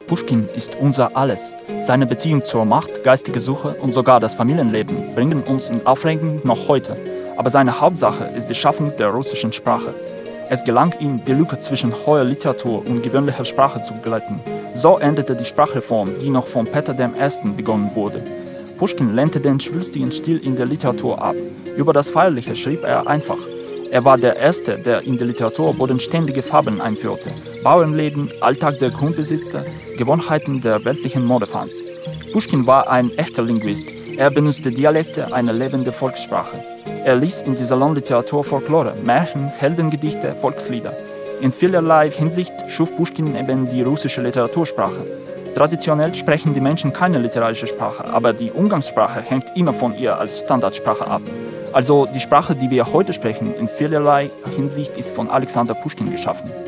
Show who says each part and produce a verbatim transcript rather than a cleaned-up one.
Speaker 1: Puschkin ist unser Alles. Seine Beziehung zur Macht, geistige Suche und sogar das Familienleben bringen uns in Aufregung noch heute. Aber seine Hauptsache ist die Schaffung der russischen Sprache. Es gelang ihm, die Lücke zwischen hoher Literatur und gewöhnlicher Sprache zu glätten. So endete die Sprachreform, die noch von Peter der Erste begonnen wurde. Puschkin lehnte den schwülstigen Stil in der Literatur ab. Über das Feierliche schrieb er einfach. Er war der Erste, der in der Literatur bodenständige Farben einführte. Bauernleben, Alltag der Grundbesitzer, Gewohnheiten der weltlichen Modefans. Puschkin war ein echter Linguist. Er benutzte Dialekte, eine lebende Volkssprache. Er ließ in die Salonliteratur Folklore, Märchen, Heldengedichte, Volkslieder. In vielerlei Hinsicht schuf Puschkin eben die russische Literatursprache. Traditionell sprechen die Menschen keine literarische Sprache, aber die Umgangssprache hängt immer von ihr als Standardsprache ab. Also die Sprache, die wir heute sprechen, in vielerlei Hinsicht ist von Alexander Puschkin geschaffen.